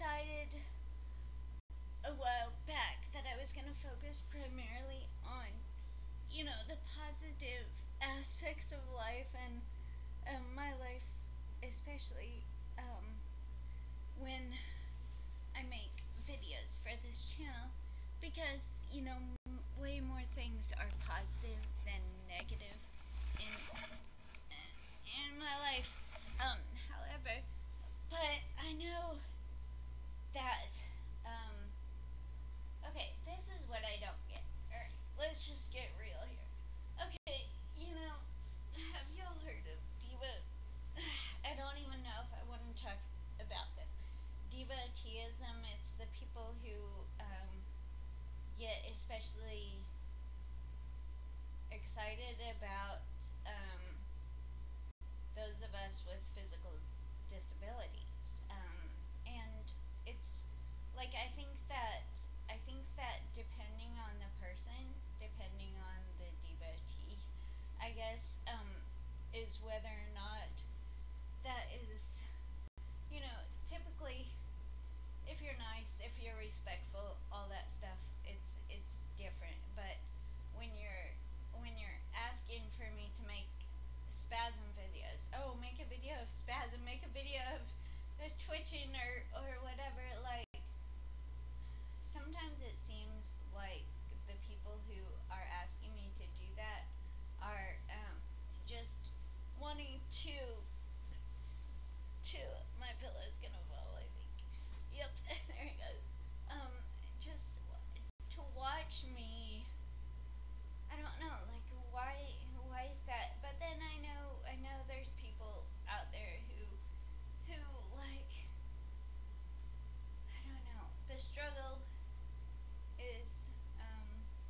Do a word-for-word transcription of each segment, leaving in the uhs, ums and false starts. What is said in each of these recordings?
decided a while back that I was going to focus primarily on, you know, the positive aspects of life and um, my life, especially um, when I make videos for this channel, because, you know, m- way more things are positive than negative in, in my life. Um, however, but I know that, um, okay, this is what I don't get. Alright, let's just get real here. Okay, you know, have y'all heard of Diva? I don't even know if I want to talk about this. Devoteeism, it's the people who um, get especially excited about um, those of us with physical disabilities. Um, and it's like I think that I think that depending on the person, depending on the devotee, I guess, um, is whether or not that is, you know, typically if you're nice, if you're respectful, all that stuff, it's it's different. But when you're when you're asking for me to make spasm videos, oh, make a video of spasm, make a video of uh, twitching or or whatever, like sometimes it seems like the people who are asking me to do that are um, just wanting to to my pillow's gonna fall, I think. Yep, there it goes. Um, just to watch me. I don't know, like why why is that? But then I know I know there's people out there who who like I don't know. The struggle is um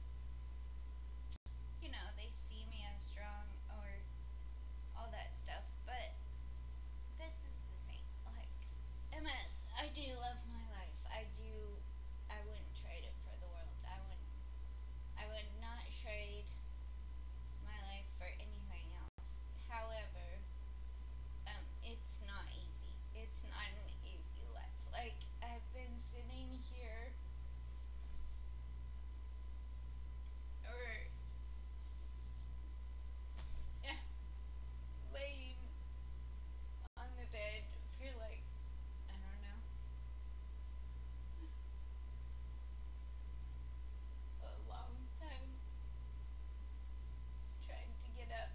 you know, they see me as strong or all that stuff, but this is the thing. Like M S, I do love my life. I do I wouldn't trade it for the world. I wouldn't I would not trade my life for anything else. However, um, it's not easy. It's not an easy life. Like I've been sitting here, or yeah, laying on the bed for like I don't know a long time, trying to get up.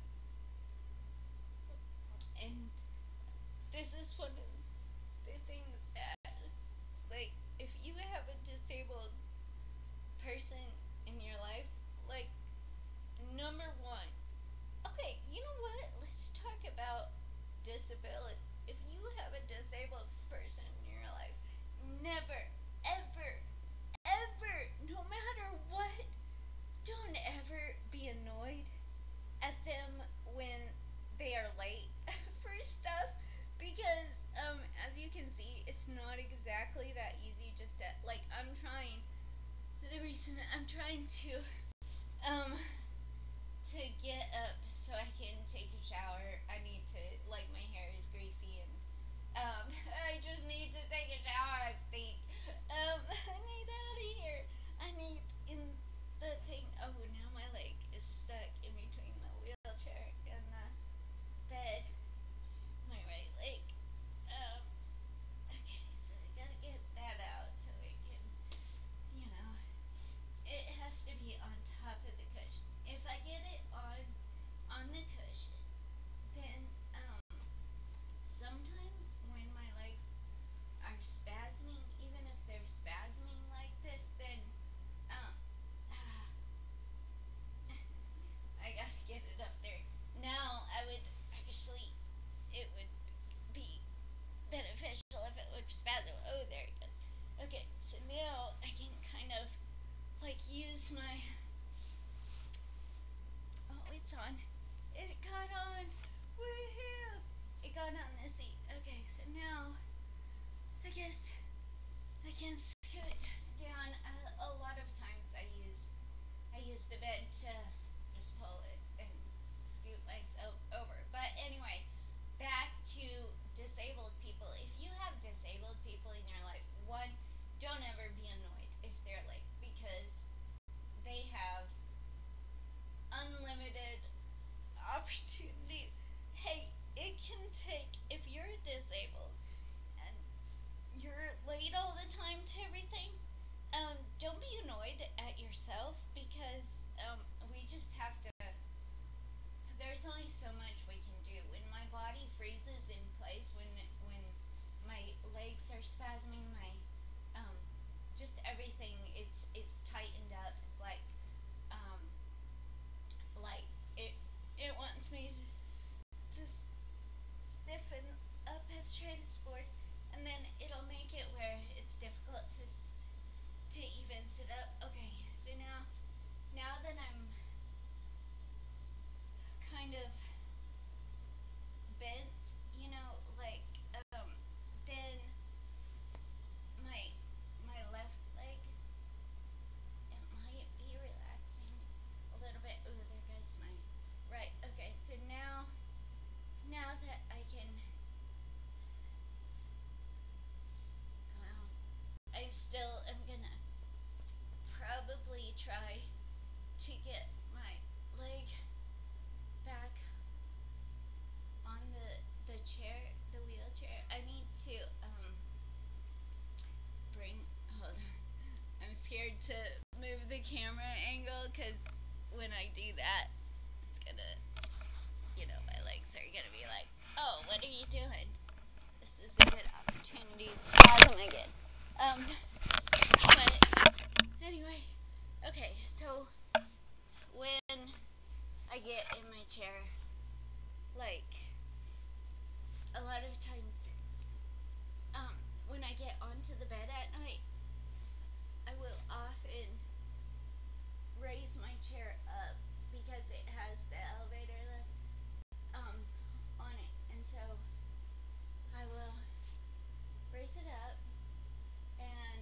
And this is one of the things that, like, if you have a disabled person in your life, like, number one, okay, you know what? Let's talk about disability. If you have a disabled person in your life, never, ever, ever, no matter what, don't ever be annoyed at them when they are late for stuff, because um as you can see, it's not exactly that easy. Just to, like, I'm trying the reason I'm trying to um to get up so I can take a shower. I need to, like, my hair is greasy and um I just need to take a shower. I stink. Um I need out of here. I need in the thing. Oh, now my leg is stuck in between the wheelchair and the bed. My right leg. Um okay, so I gotta get that out so it can, you know, it has to be on top of the cushion. If I get it on on the cushion, then um sometimes when my legs are spasming, even if they're spasming like this, then um I gotta get it up there. Now I would actually, it would be beneficial if it would spasm. Oh, there it goes. Okay, so now I can kind of like use my. Oh, it's on. It got on. Woohoo! It got on the seat. Okay, so now I guess I can scoot down. A, a lot of times I use I use the bed to just pull it and scoot myself over. But anyway, back to disabled people. If you have disabled people in your life, one don't ever be annoyed if they're late because they have unlimited opportunity. Hey, it can take, if you're disabled and you're late all the time to everything, um, don't be annoyed at yourself because um, we just have to. There's only so much we can do. When my body freezes in place, when when my legs are spasming, my um, just everything, it's it's tightened up. It's like um, like it it wants me to just stiffen up as straight as board, and then it'll make it where it's difficult to to even sit up. Okay, so now now that I'm kind of bent, you know, like um, then my my left leg, it might be relaxing a little bit. Ooh, there goes my right. Okay, so now now that I can, well, I still am gonna probably try to get my leg back on the the chair, the wheelchair. I need to um bring. Hold on. I'm scared to move the camera angle because when I do that, it's gonna, you know, my legs are gonna be like, "Oh, what are you doing? This is a good opportunity to spasm again." Um, but anyway, okay. So when I get in my chair, like a lot of times, um, when I get onto the bed at night, I will often raise my chair up because it has the elevator lift um, on it, and so I will raise it up, and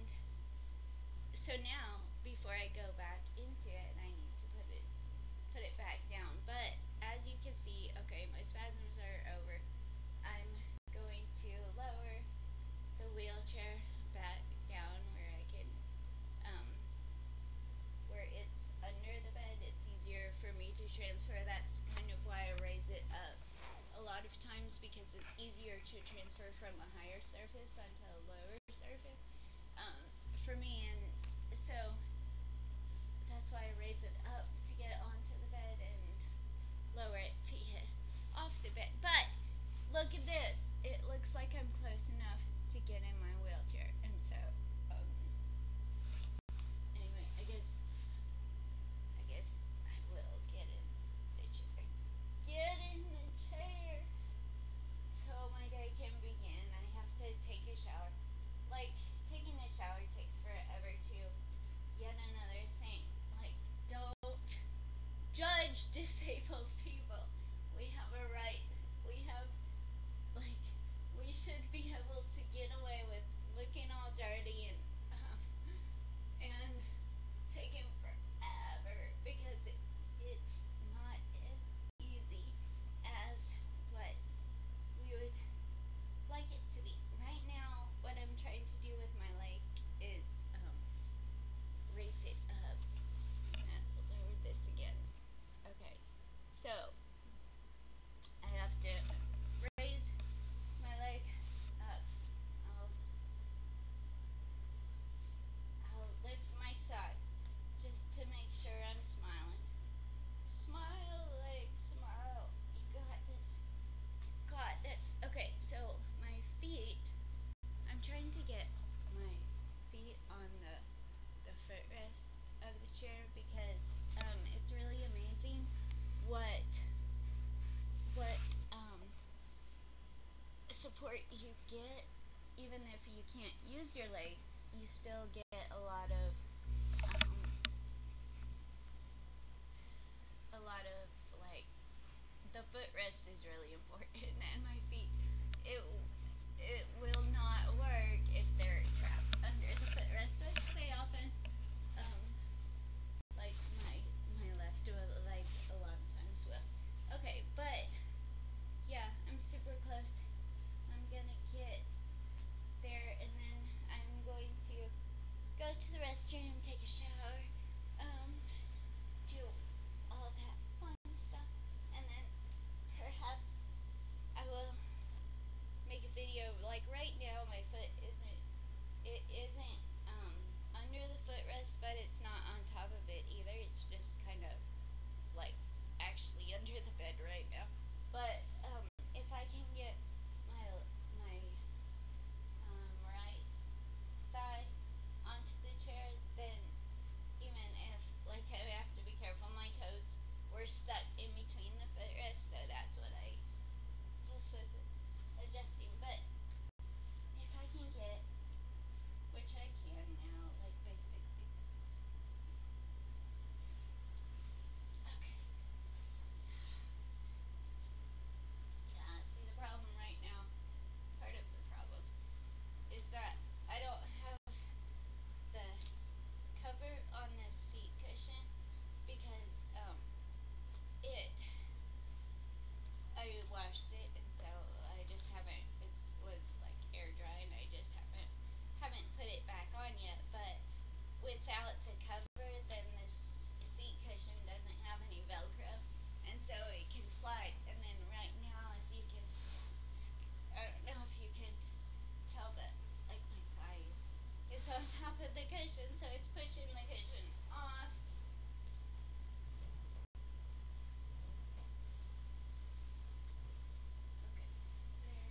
so now before I go back into it, I need to put it put it back down. But as you can see, okay, my spasms are over. I'm going to lower the wheelchair back down where I can, um, where it's under the bed. It's easier for me to transfer. That's kind of why I raise it up a lot of times, because it's easier to transfer from a higher surface onto a lower surface um, for me. And so that's why I raise it up to get it onto the bed and lower it to get off the bed. But look at this. It looks like I'm close enough to get in my wheelchair. And so, um, anyway, I guess, I guess I will get in the chair. Get in the chair so my day can begin. I have to take a shower. Like, taking a shower takes forever too. Yet another thing. Like, don't judge disabled people. We have a right. We have, like, we should be able to get away with looking all dirty and um, and taking forever because it, it's not as easy as what we would like it to be. Right now, what I'm trying to do with my leg is um, raise it up. Uh, lower this again. Okay, so I have to raise my leg up. I'll, I'll lift my sides just to make sure I'm smiling. Smile, leg, smile. You got this. Got this. Okay, so my feet, I'm trying to get my feet on the the footrest of the chair because um, it's really amazing what what um, support you get. Even if you can't use your legs, you still get a lot of um, a lot of like the footrest is really important, and my feet, it it will not work if they're trapped under the footrest, which they often um, like my my left leg a lot of times will. Okay, but yeah, I'm super close. I'm gonna get there, and then I'm going to mattress, but it's not on top of it either. It's just kind of like actually under the bed right now. But um, if I can get my my um, right thigh onto the chair, then even if like I have to be careful, my toes were stuck in between the footrests, so that's what I just was adjusting. But if I can get, which I can now, like basically. Okay. Yeah, see the problem right now, part of the problem, is that I don't have the cover on this seat cushion because um, it, I washed it and so I just haven't, it was like air dry and I just haven't, haven't put it back on yet, but without the cover then this seat cushion doesn't have any Velcro and so it can slide, and then right now as you can, I don't know if you can tell but like my thighs is on top of the cushion, so it's pushing the cushion off. Okay, there.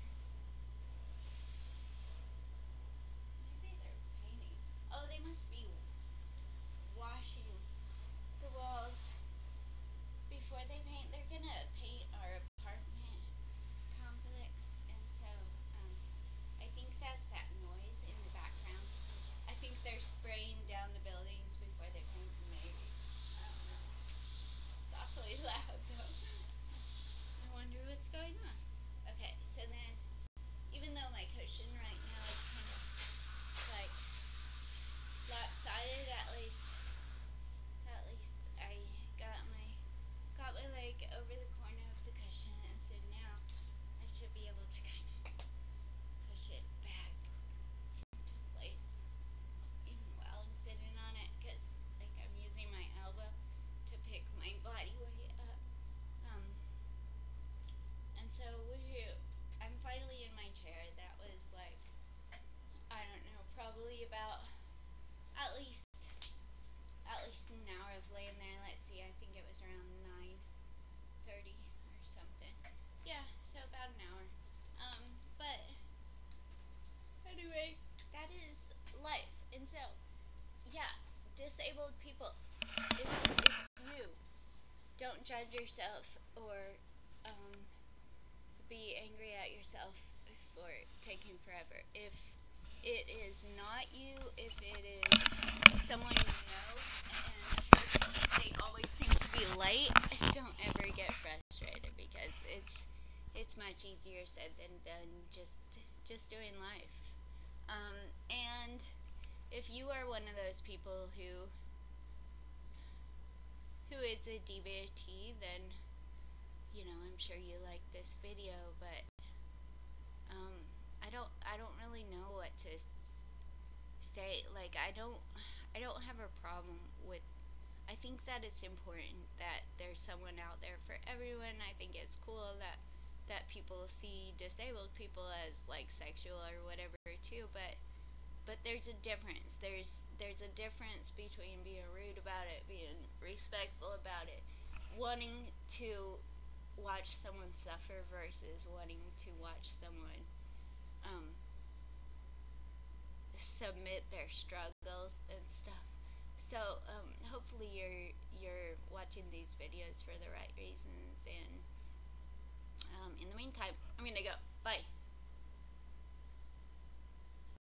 Maybe they're painting. Oh, they must be washing the walls before they paint. They're gonna paint our apartment complex, and so um, I think that's that noise in the background. I think they're spraying down the buildings before they paint them, maybe. I don't know. It's awfully loud though. I wonder what's going on. Okay, so then, even though my cushion right now is kind of like lopsided, at least, at least I got my got my leg over the corner of the cushion, and so now I should be able to kind of push it back into place even while I'm sitting on it, because like I'm using my elbow to pick my body weight up. Um, and so we're, I'm finally in my chair. That was like, I don't know, probably about at least at least an hour of laying there. Let's see, I think it was around nine thirty or something. Yeah, so about an hour. Um, but anyway, that is life. And so, yeah, disabled people, if it's you, don't judge yourself or um, be angry at yourself for taking forever. If it is not you, if it is someone you know and they always seem to be late, don't ever get frustrated, because it's it's much easier said than done, just just doing life. Um, and if you are one of those people who who is a devotee, then you know, I'm sure you like this video, but um, I don't I don't really know what to say. Like, I don't I don't have a problem with, I think that it's important that there's someone out there for everyone. I think it's cool that that people see disabled people as like sexual or whatever too, but but there's a difference. There's there's a difference between being rude about it, being respectful about it, wanting to watch someone suffer versus wanting to watch someone um, submit their struggles and stuff. So um, hopefully you're you're watching these videos for the right reasons. And um, in the meantime, I'm gonna go. Bye.